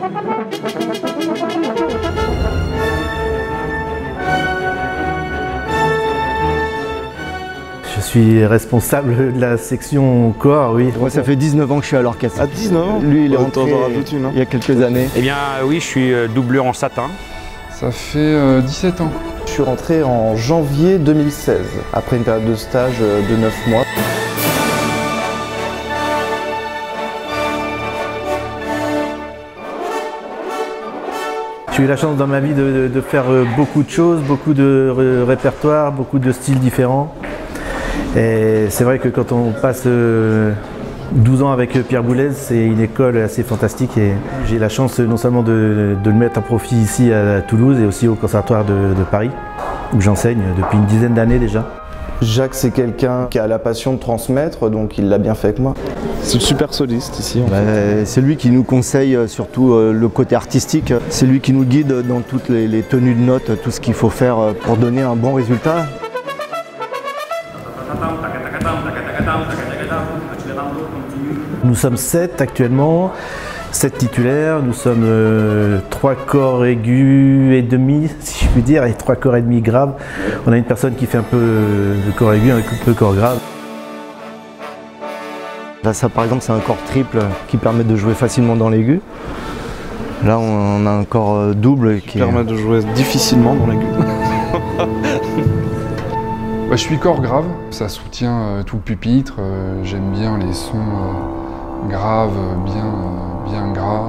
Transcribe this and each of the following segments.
Je suis responsable de la section corps, oui. Moi, ça fait 19 ans que je suis à l'orchestre. À 19 ans? Lui, il est rentré il y a quelques années. Eh bien oui, je suis doublure en satin. Ça fait 17 ans. Je suis rentré en janvier 2016, après une période de stage de 9 mois. J'ai eu la chance dans ma vie de faire beaucoup de choses, beaucoup de répertoires, beaucoup de styles différents. Et c'est vrai que quand on passe 12 ans avec Pierre Boulez, c'est une école assez fantastique et j'ai la chance non seulement de le mettre à profit ici à Toulouse et aussi au Conservatoire de Paris, où j'enseigne depuis une dizaine d'années déjà. Jacques, c'est quelqu'un qui a la passion de transmettre, donc il l'a bien fait avec moi. C'est le super soliste ici. C'est lui qui nous conseille surtout le côté artistique. C'est lui qui nous guide dans toutes les tenues de notes, tout ce qu'il faut faire pour donner un bon résultat. Nous sommes 7 actuellement, 7 titulaires, nous sommes 3 corps aigus et demi, si je puis dire, et 3 corps et demi graves. On a une personne qui fait un peu de corps aigu, un peu de corps grave. Là, ça par exemple, c'est un corps triple qui permet de jouer facilement dans l'aigu. Là, on a un corps double qui permet de jouer difficilement dans l'aigu. Je suis corps grave, ça soutient tout le pupitre. J'aime bien les sons graves, bien gras.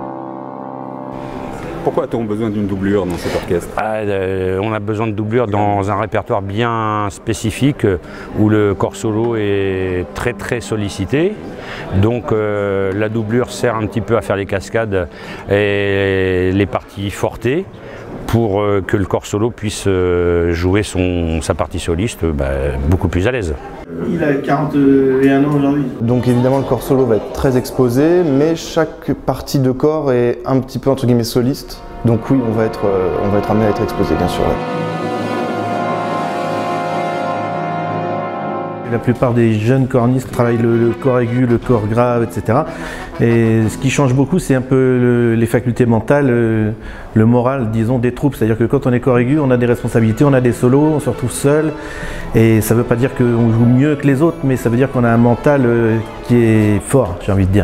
Pourquoi a-t-on besoin d'une doublure dans cet orchestre? On a besoin de doublure dans un répertoire bien spécifique où le corps solo est très sollicité. Donc la doublure sert un petit peu à faire les cascades et les parties fortées pour que le corps solo puisse jouer sa partie soliste beaucoup plus à l'aise. Il a 41 ans aujourd'hui. Donc évidemment le corps solo va être très exposé, mais chaque partie de corps est un petit peu entre guillemets soliste. Donc oui, on va être amené à être exposé bien sûr. La plupart des jeunes cornistes travaillent le corps aigu, le corps grave, etc. Et ce qui change beaucoup, c'est un peu les facultés mentales, le moral, disons, des troupes. C'est-à-dire que quand on est corps aigu, on a des responsabilités, on a des solos, on se retrouve seul. Et ça ne veut pas dire qu'on joue mieux que les autres, mais ça veut dire qu'on a un mental qui est fort, j'ai envie de dire.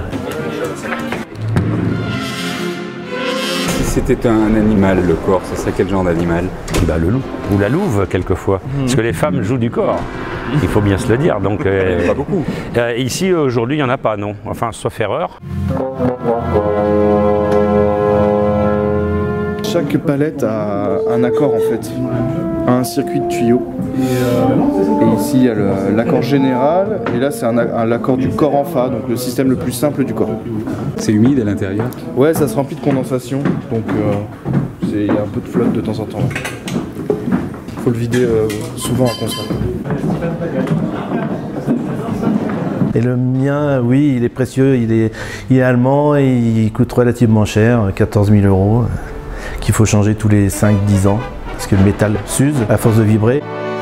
Si c'était un animal, le corps, ce serait quel genre d'animal? Le loup, ou la louve quelquefois, parce que les femmes jouent du corps. Il faut bien se le dire. Donc, pas beaucoup. Ici, aujourd'hui, il n'y en a pas, non. Enfin, sauf erreur. Chaque palette a un accord en fait, a un circuit de tuyaux. Et ici, il y a l'accord général, et là, c'est l'accord du corps en fa, donc le système le plus simple du corps. C'est humide à l'intérieur? Ouais, ça se remplit de condensation, donc il y a un peu de flotte de temps en temps. Il faut le vider souvent en concert. Et le mien, oui, il est précieux, il est allemand et il coûte relativement cher, 14 000 €, qu'il faut changer tous les 5-10 ans, parce que le métal s'use à force de vibrer.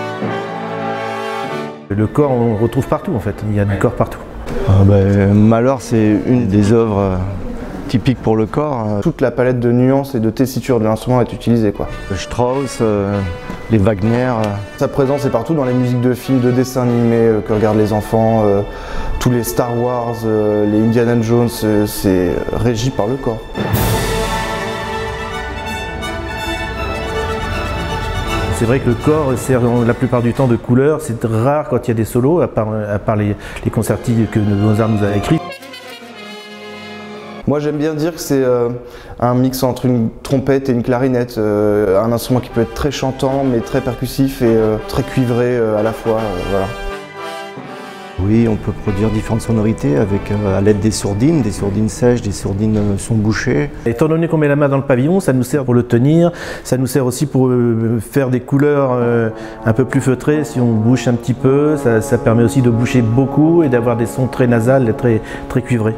Le corps, on le retrouve partout en fait, il y a du corps partout. Malheur, c'est une des œuvres typiques pour le corps. Toute la palette de nuances et de tessiture de l'instrument est utilisée, quoi. Strauss, les Wagner. Sa présence est partout dans les musiques de films, de dessins animés que regardent les enfants, tous les Star Wars, les Indiana Jones, c'est régi par le corps. C'est vrai que le corps sert la plupart du temps de couleur, c'est rare quand il y a des solos, à part les concertis que Mozart nous a écrits. Moi j'aime bien dire que c'est un mix entre une trompette et une clarinette, un instrument qui peut être très chantant mais très percussif et très cuivré à la fois, voilà. Oui, on peut produire différentes sonorités avec, à l'aide des sourdines sèches, des sourdines son bouchées. Étant donné qu'on met la main dans le pavillon, ça nous sert pour le tenir, ça nous sert aussi pour faire des couleurs un peu plus feutrées si on bouche un petit peu, ça permet aussi de boucher beaucoup et d'avoir des sons très nasales, très cuivrés.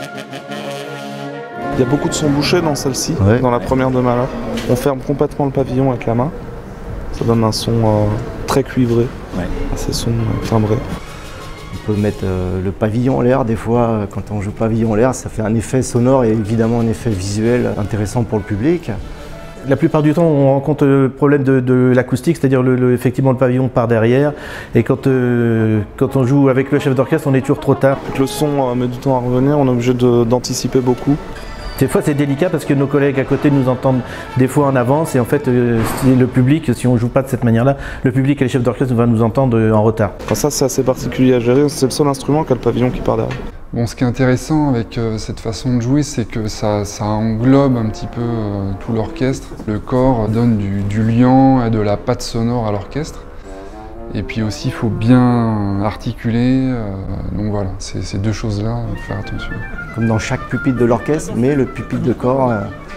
Il y a beaucoup de sons bouchés dans celle-ci, ouais. Dans la première de Mahler. On ferme complètement le pavillon avec la main, ça donne un son très cuivré, ouais. Assez son timbré. On peut mettre le pavillon en l'air, des fois quand on joue pavillon en l'air ça fait un effet sonore et évidemment un effet visuel intéressant pour le public. La plupart du temps, on rencontre le problème de l'acoustique, c'est-à-dire effectivement le pavillon par derrière. Et quand on joue avec le chef d'orchestre, on est toujours trop tard. Le son met du temps à revenir, on est obligé d'anticiper beaucoup. Des fois, c'est délicat parce que nos collègues à côté nous entendent des fois en avance. Et en fait, le public, si on ne joue pas de cette manière-là, le public et les chefs d'orchestre vont nous entendre en retard. Ça, c'est assez particulier à gérer. C'est le seul instrument qui a le pavillon qui part derrière. Bon, ce qui est intéressant avec cette façon de jouer, c'est que ça englobe un petit peu tout l'orchestre. Le corps donne du liant et de la patte sonore à l'orchestre. Et puis aussi, il faut bien articuler. Donc voilà, ces deux choses-là, il faut faire attention. Comme dans chaque pupitre de l'orchestre, mais le pupitre de corps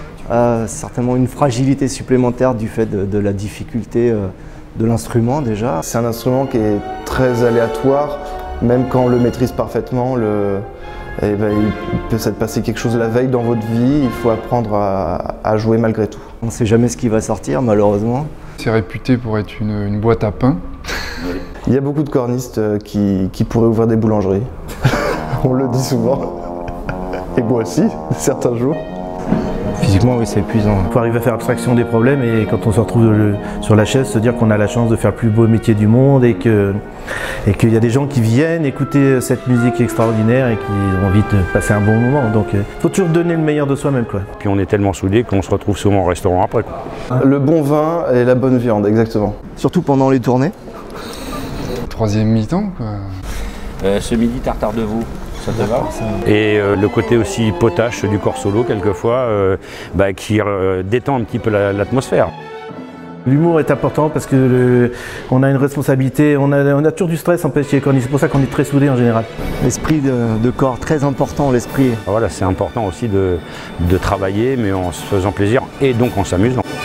a certainement une fragilité supplémentaire du fait de la difficulté de l'instrument déjà. C'est un instrument qui est très aléatoire. Même quand on le maîtrise parfaitement, il peut s'être passé quelque chose la veille dans votre vie, il faut apprendre à jouer malgré tout. On ne sait jamais ce qui va sortir malheureusement. C'est réputé pour être une boîte à pain. Il y a beaucoup de cornistes qui pourraient ouvrir des boulangeries. On le dit souvent. Et moi aussi, certains jours. Physiquement, oui, c'est épuisant. Il faut arriver à faire abstraction des problèmes et quand on se retrouve sur la chaise, se dire qu'on a la chance de faire le plus beau métier du monde et qu'il y a des gens qui viennent écouter cette musique extraordinaire et qui ont envie de passer un bon moment. Donc il faut toujours donner le meilleur de soi-même, quoi. Puis on est tellement soudés qu'on se retrouve souvent au restaurant après, quoi. Le bon vin et la bonne viande, exactement. Surtout pendant les tournées. Troisième mi-temps, quoi. Ce midi, tartare de veau. Ça te va. Et le côté aussi potache du corps solo, quelquefois, qui détend un petit peu l'atmosphère. L'humour est important parce qu'on a une responsabilité, on a toujours du stress en chez les cornistes, c'est pour ça qu'on est très soudés en général. L'esprit de corps, très important l'esprit. Voilà, c'est important aussi de travailler, mais en se faisant plaisir et donc en s'amusant.